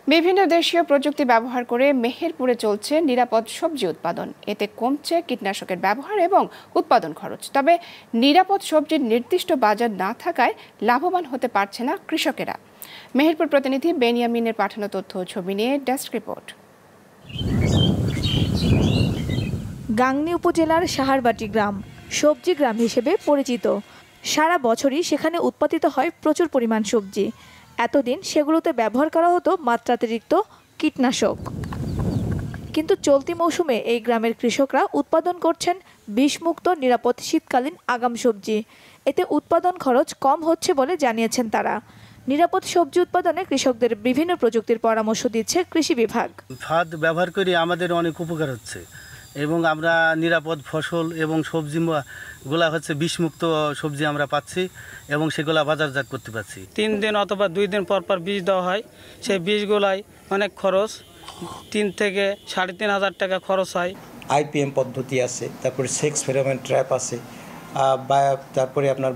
বিভিন্ন দেশীয় প্রযুক্তি ব্যবহার করে মেহেরপুরে চলছে নিরাপদ সবজি উৎপাদন। এতে কমছে কীটনাশকের ব্যবহার এবং উৎপাদন খরচ। তবে নিরাপদ সবজির নির্দিষ্ট বাজার না থাকায় লাভবান হতে পারছে না কৃষকেরা। মেহেরপুর প্রতিনিধি বেনিয়ামিনের পাঠানো তথ্য ও ছবি নিয়ে ডেস্ক রিপোর্ট। গাংনী উপজেলার সাহারবাটি গ্রাম সবজি গ্রাম হিসেবে পরিচিত। সারা বছরই সেখানে উৎপাদিত হয় প্রচুর পরিমাণ সবজি। এতদিন সেগুলোতে ব্যবহার করা হতো মাত্রাতিরিক্ত কীটনাশক। কিন্তু চলতি মৌসুমে এই গ্রামের কৃষকরা উৎপাদন করছেন বিষমুক্ত নিরাপদ শীতকালীন আগাম সবজি। এতে উৎপাদন খরচ কম হচ্ছে বলে জানিয়েছেন তারা। নিরাপদ সবজি উৎপাদনে কৃষকদের বিভিন্ন প্রযুক্তির পরামর্শ দিচ্ছে কৃষি বিভাগ। ফাঁদ ব্যবহার করে আমাদের অনেক উপকার হচ্ছে এবং আমরা নিরাপদ ফসল এবং সবজি গুলা হচ্ছে বিষমুক্ত সবজি আমরা পাচ্ছি এবং সেগুলা বাজারজাত করতে পারছি। 3 দিন অথবা 2 দিন পর পর বীজ দেওয়া হয়। সেই বীজগুলাই অনেক খরচ, 3 থেকে 3,500 টাকা খরচ হয়। IPM পদ্ধতি আছে, তারপরে সেক্স ফেরোমন ট্র্যাপ আছে, তারপরে আপনার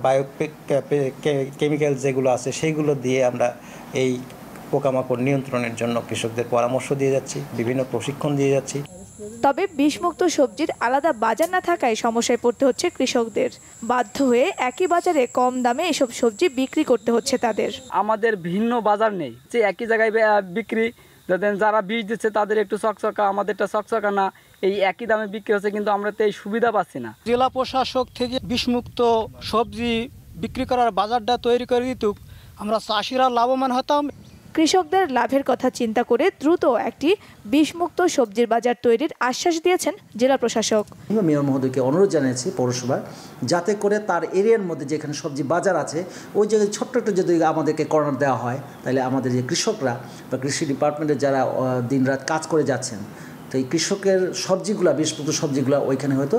কেমিক্যাল যেগুলো আছে সেইগুলো দিয়ে আমরা এই পোকামাকড় নিয়ন্ত্রণের জন্য কৃষকদের পরামর্শ দিয়ে যাচ্ছি, বিভিন্ন প্রশিক্ষণ দিয়ে যাচ্ছি। তবে বিষমুক্ত সবজির আলাদা বাজার না থাকায় সমস্যায় পড়তে হচ্ছে কৃষকদের। বাধ্য হয়ে একই বাজারে কম দামে এসব সবজি বিক্রি করতে হচ্ছে তাদের। আমাদের ভিন্ন বাজার নেই, যে একই জায়গায় বিক্রি, যারা বীজ দিচ্ছে তাদের একটু চকচকা, আমাদেরটা চকচকা না, এই একই দামে বিক্রি হচ্ছে, কিন্তু আমরা তো এই সুবিধা পাচ্ছি না। জেলা প্রশাসক থেকে বিষমুক্ত সবজি বিক্রি করার বাজারটা তৈরি করে দিত, আমরা চাষিরা লাভবান হতাম। কৃষকদের লাভের কথা চিন্তা করে দ্রুত একটি বিষমুক্ত সবজির বাজার তৈরির আশ্বাস দিয়েছেন জেলা প্রশাসক। মেয়র মহোদয়কে অনুরোধ জানিয়েছি পৌরসভায়, যাতে করে তার এরিয়ার মধ্যে যেখানে সবজি বাজার আছে ওই জায়গায় ছোট্ট একটু যদি আমাদেরকে কর্নার দেওয়া হয়, তাহলে আমাদের যে কৃষকরা বা কৃষি ডিপার্টমেন্টে যারা দিনরাত কাজ করে যাচ্ছেন, তো এই কৃষকের সবজিগুলা, বিষমুক্ত সবজিগুলা ওইখানে হয়তো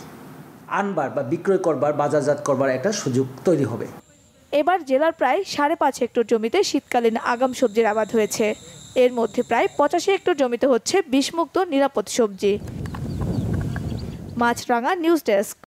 আনবার বা বিক্রয় করবার, বাজারজাত করবার একটা সুযোগ তৈরি হবে। এবার জেলার প্রায় 5.5 হেক্টর জমিতে শীতকালীন আগাম সবজির আবাদ হয়েছে। এর মধ্যে প্রায় 85 হেক্টর জমিতে হচ্ছে বিষমুক্ত নিরাপদ সবজি। Maasranga news desk.